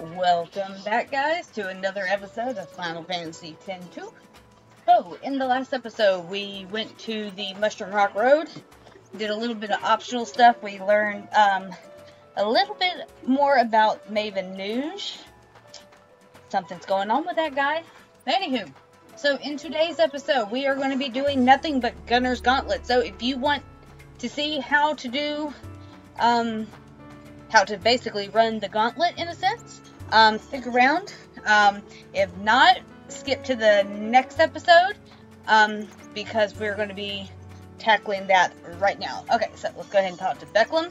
Welcome back, guys, to another episode of Final Fantasy X-2. So, in the last episode, we went to the Mushroom Rock Road, did a little bit of optional stuff. We learned a little bit more about Maven Nuge. Something's going on with that guy. Anywho, so in today's episode, we are going to be doing nothing but Gunners Gauntlet. So, if you want to see how to do, how to basically run the gauntlet in a sense, stick around. If not, skip to the next episode, because we're going to be tackling that right now. Okay, so let's go ahead and talk to Becklem.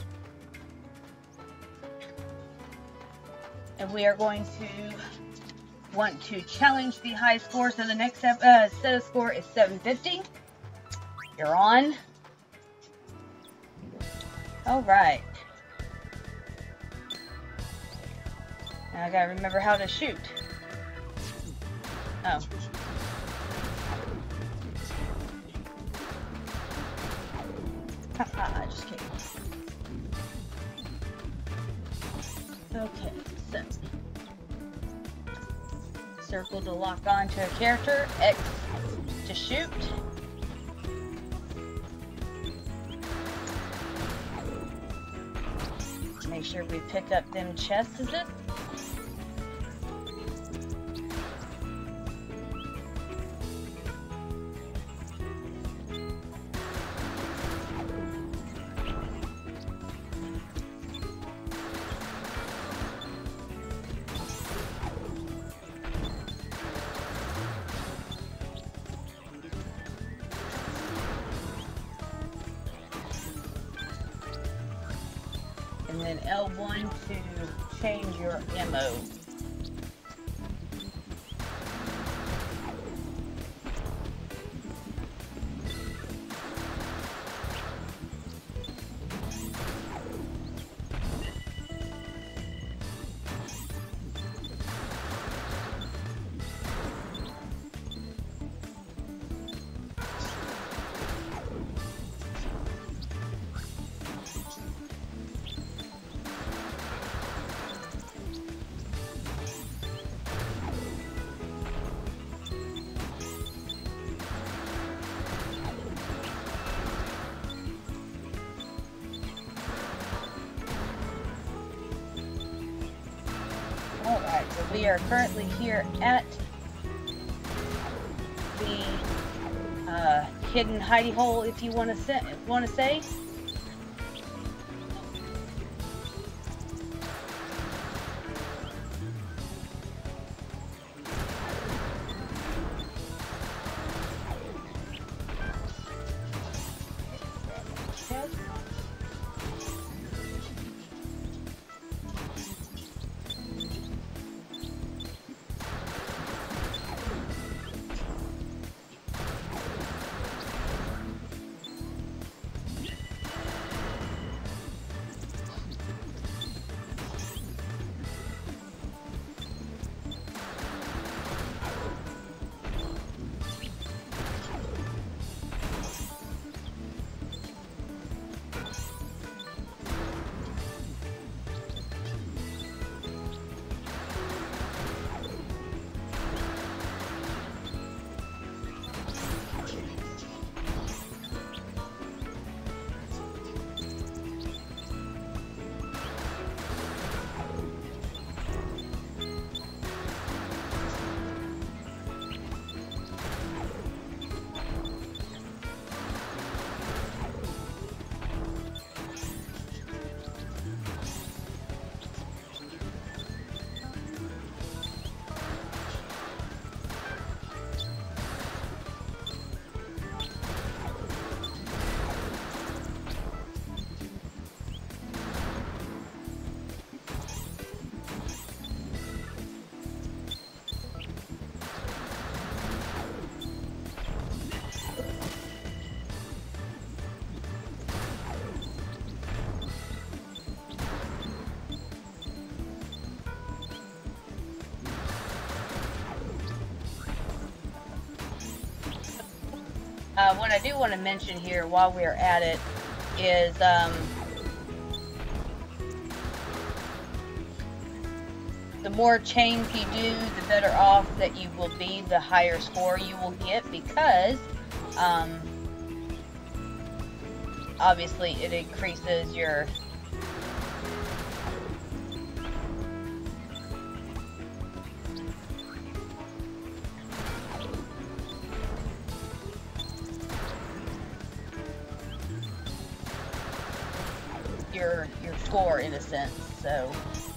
And we are going to want to challenge the high score, so the next set of score is 750. You're on. Alright. Now I gotta remember how to shoot. Oh. Haha, just kidding. Okay, so. Circle to lock on to a character, X to shoot. Make sure we pick up them chests, is it? And then L1 to change your ammo. Alright, so we are currently here at the hidden hidey hole, if you want to say. What I do want to mention here while we're at it is the more chains you do, the better off that you will be, the higher score you will get, because obviously it increases your score in a sense. So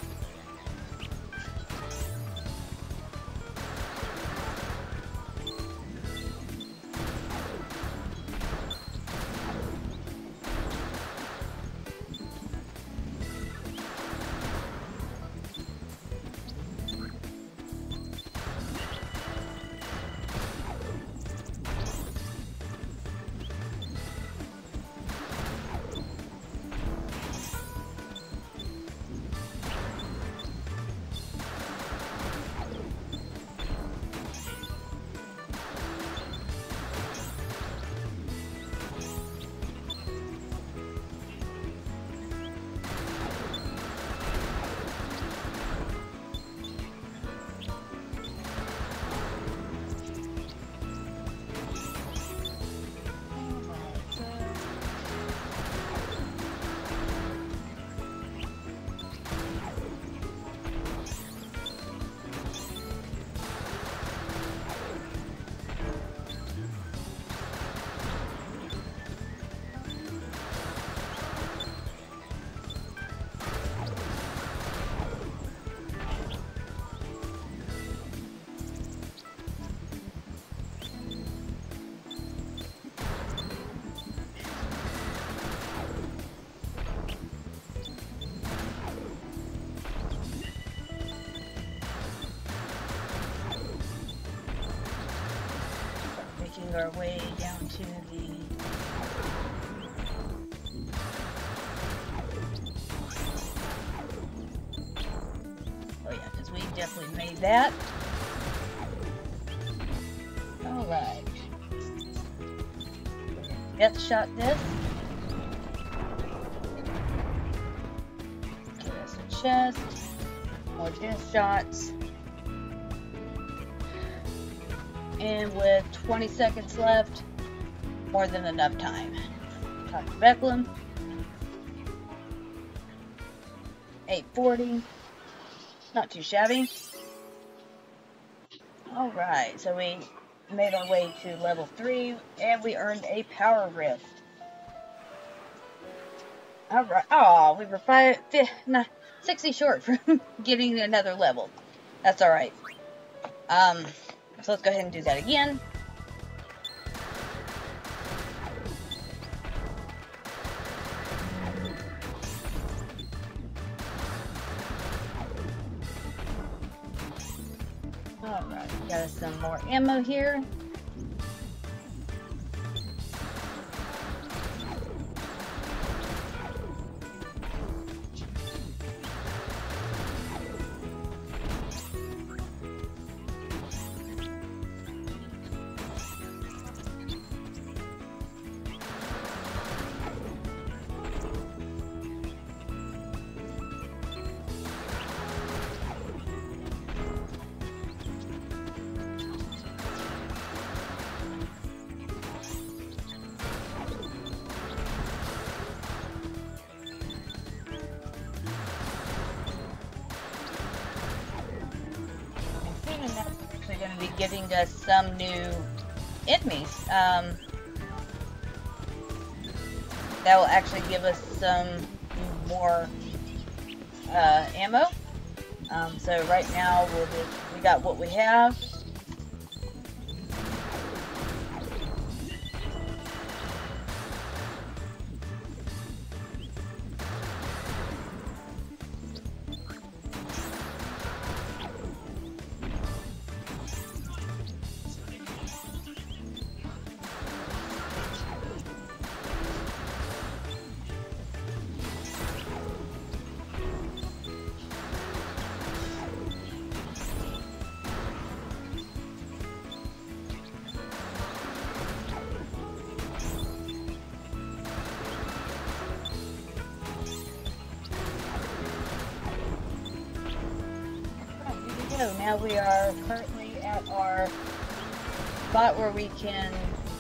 our way down to the oh yeah, because we definitely made that. All right, death shot this. Give us a chest, more death shots. And with 20 seconds left, more than enough time. Talk to Becklem. 840. Not too shabby. Alright, so we made our way to level 3, and we earned a power rift. Alright, oh, we were 60 short from getting another level. That's alright. So let's go ahead and do that again. Alright, got us some more ammo here. Giving us some new enemies. That will actually give us some more ammo. So right now we got what we have. So now we are currently at our spot where we can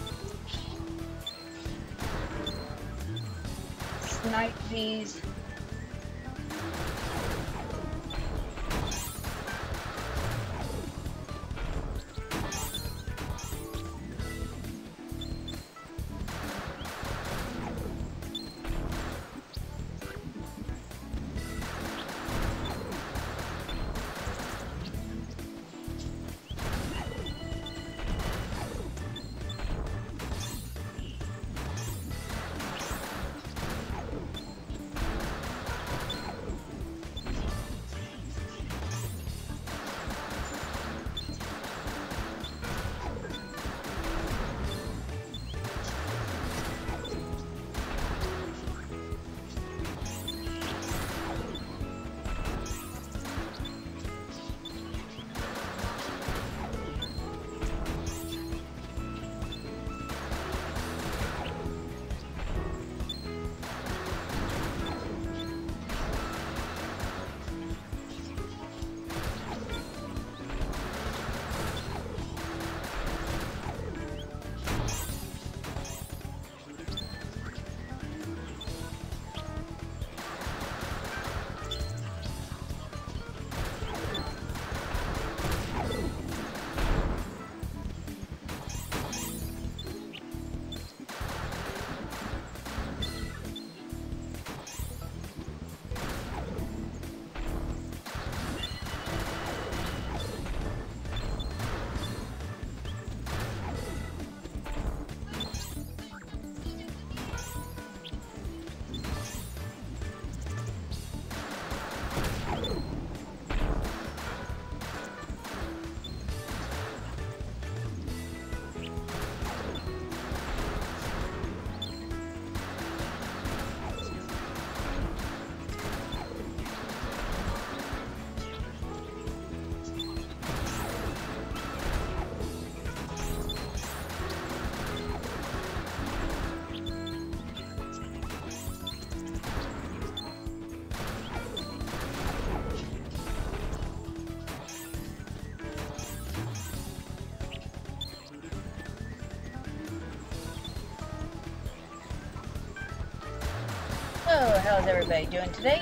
snipe these So, how's everybody doing today?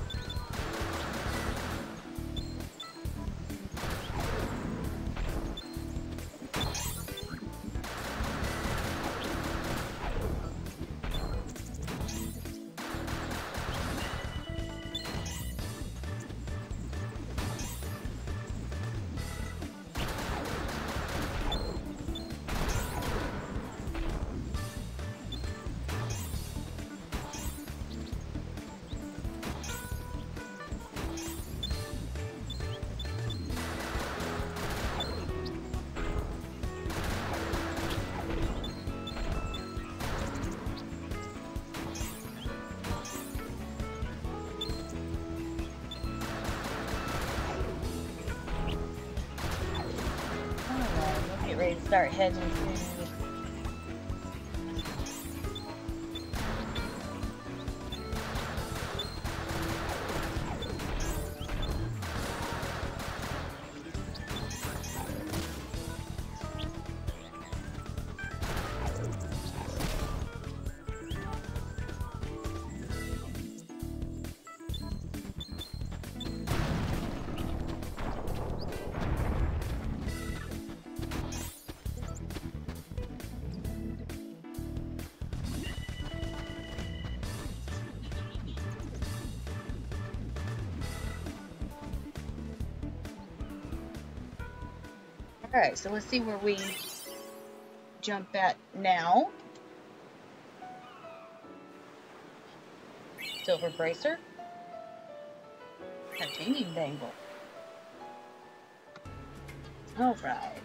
Ready to start heading to Alright, so let's see where we jump at now. Silver bracer. Titanium bangle. Alright.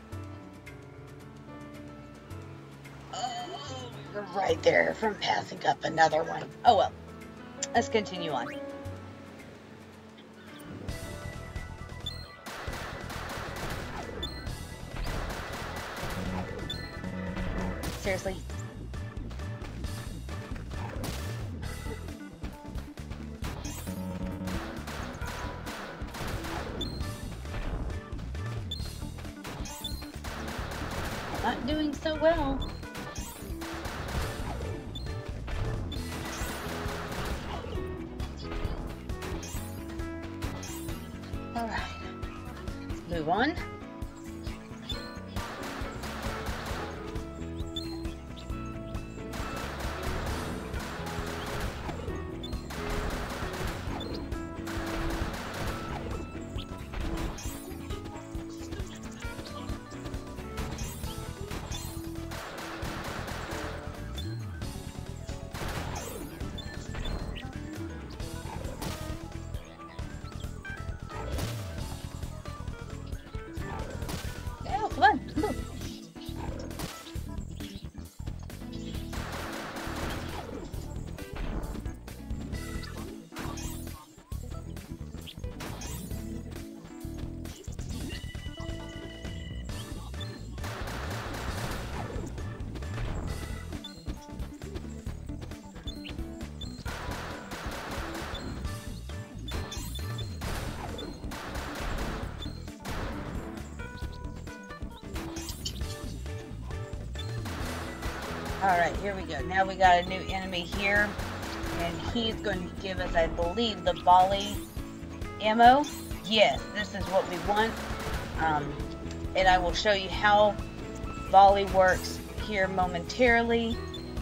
Oh, we were right there from passing up another one. Oh well. Let's continue on. Seriously. Not doing so well. Alright. Let's move on. Come on, move. Alright, here we go. Now we got a new enemy here. And he's going to give us, I believe, the volley ammo. Yes, this is what we want. And I will show you how volley works here momentarily.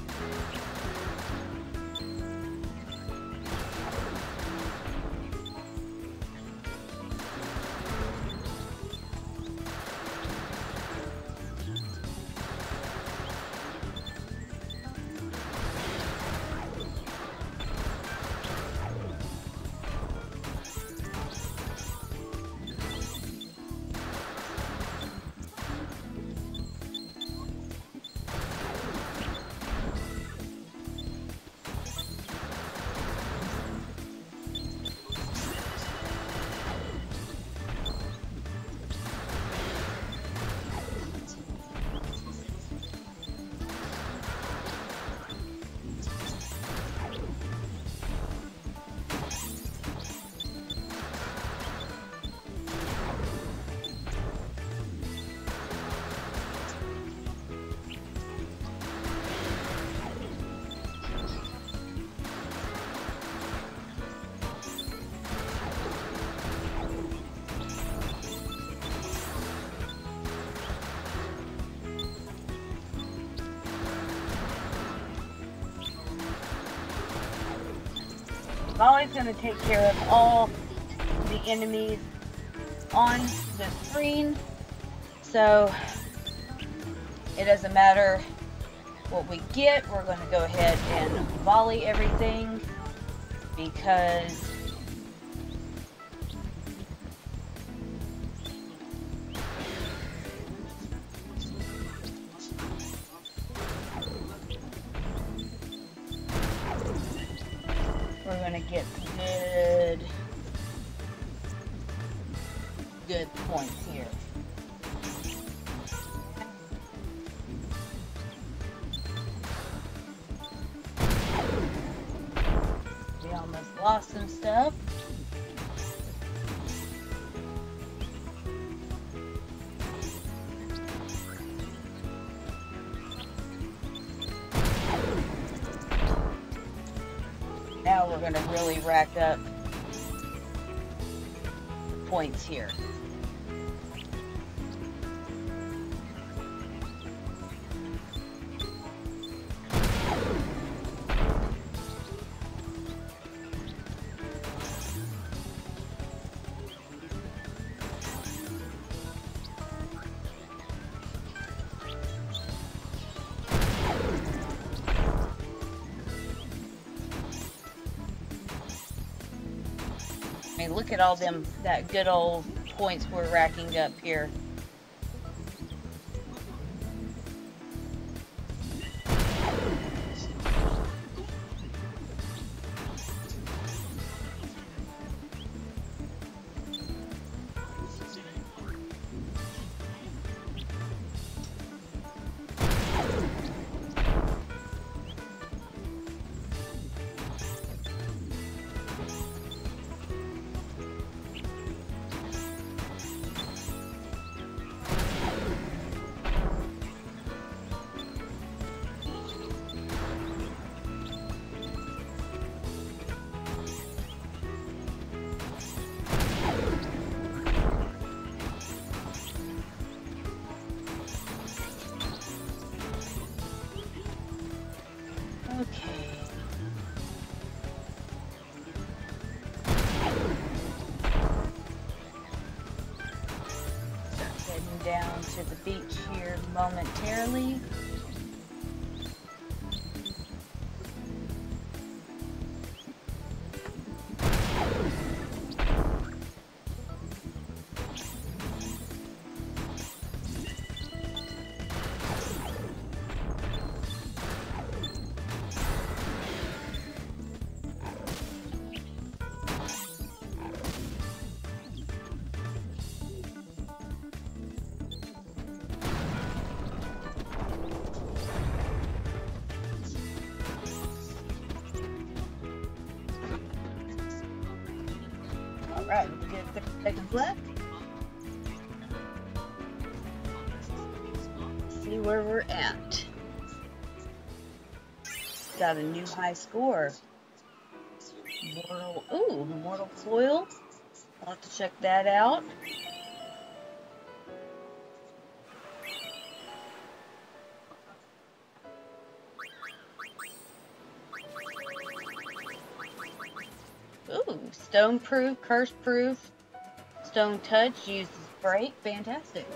Volley's going to take care of all the enemies on the screen, so it doesn't matter what we get. We're going to go ahead and volley everything because we're going to get good points here. We almost lost some stuff. Now we're going to really rack up points here. I mean, look at all that good old points we're racking up here. down to the beach here momentarily. Alright, we'll get 6 seconds left. See where we're at. Got a new high score. Mortal Foil. I'll have to check that out. Ooh, stone proof, curse proof, stone touch, uses break, fantastic.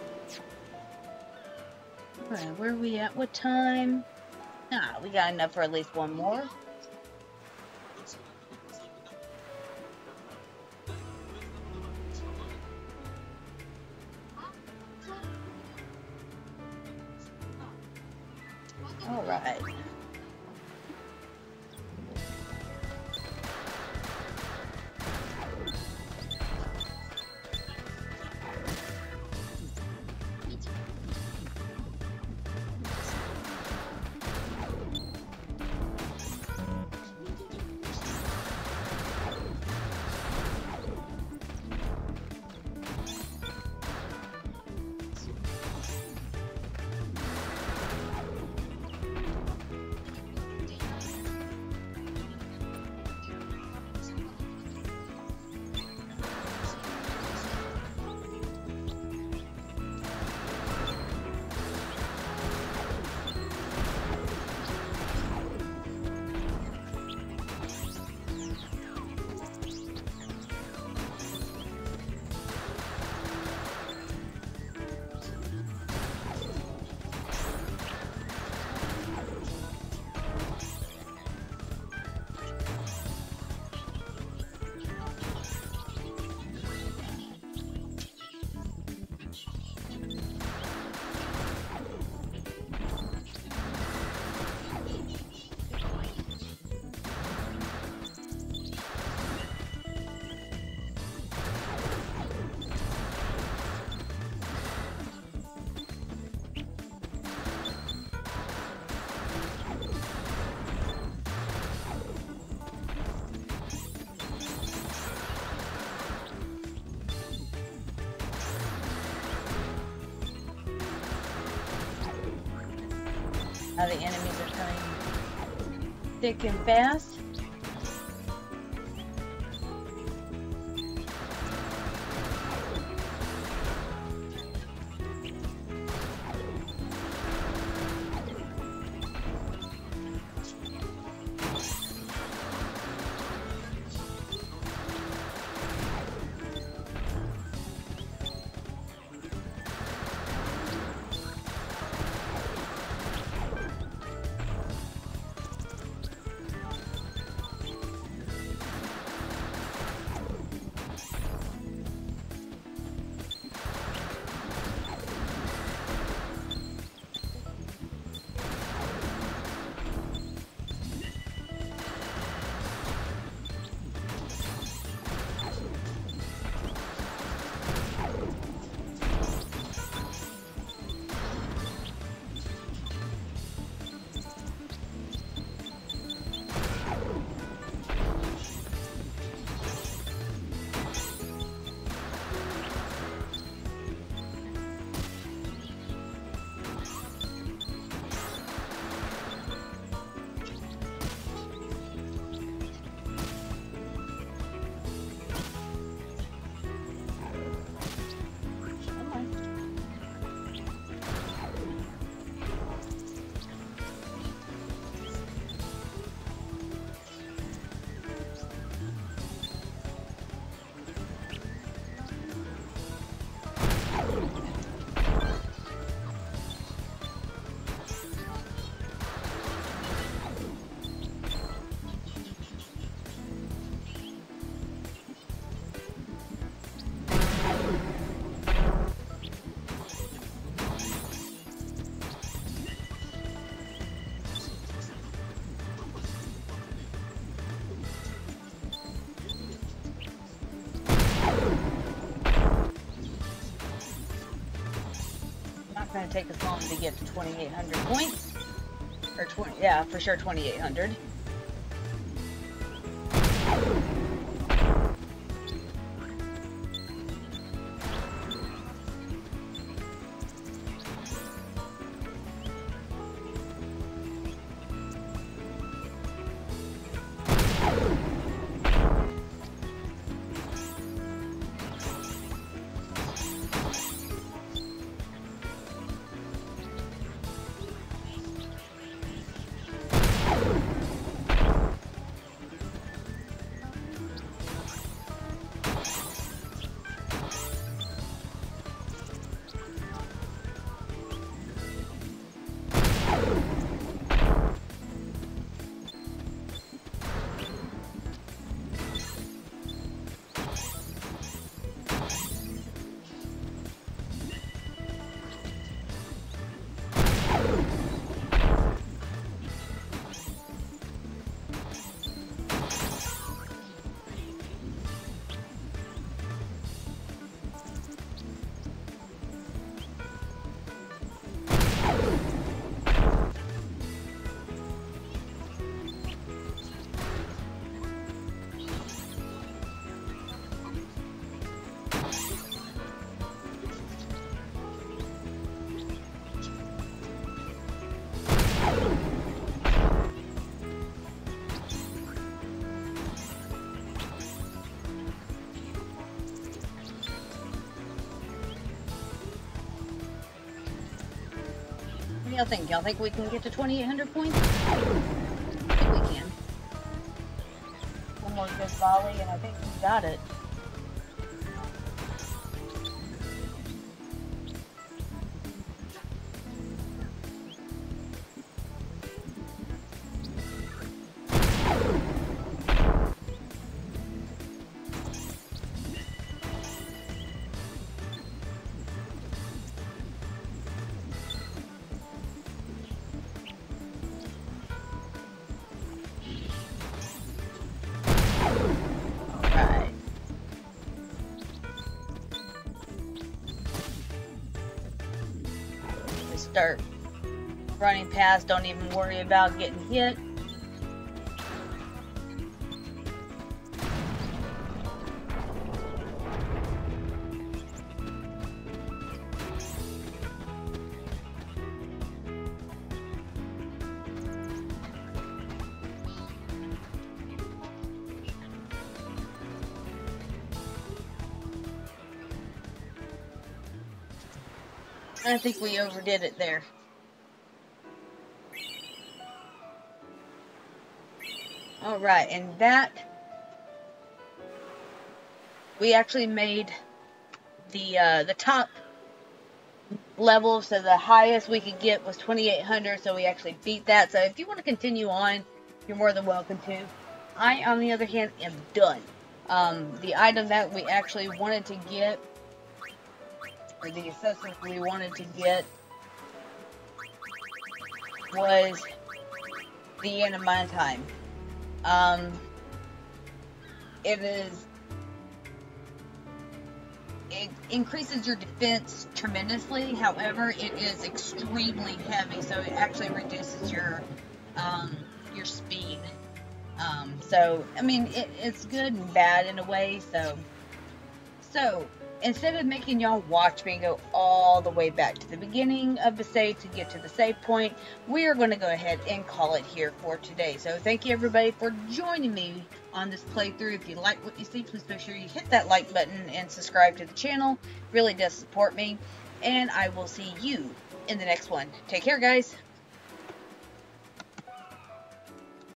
Alright, where are we at? What time? We got enough for at least one more. Alright. Now the enemies are coming thick and fast. going to take us long to get to 2,800 points. Or, yeah, for sure 2,800. What do y'all think? Y'all think we can get to 2,800 points? I think we can. One more good volley, and I think we got it. Start running past, don't even worry about getting hit. I think we overdid it there. Alright, and that, we actually made the top level, so the highest we could get was 2,800, so we actually beat that. So if you want to continue on, you're more than welcome to. I, on the other hand, am done. The item that we actually wanted to get, or the accessory we wanted to get, was the end of my time. It increases your defense tremendously. However, it is extremely heavy, so it actually reduces your speed. So I mean, it's good and bad in a way. So instead of making y'all watch me go all the way back to the beginning of the save to get to the save point, we are going to go ahead and call it here for today. So thank you everybody for joining me on this playthrough. If you like what you see, please make sure you hit that like button and subscribe to the channel. It really does support me. And I will see you in the next one. Take care, guys.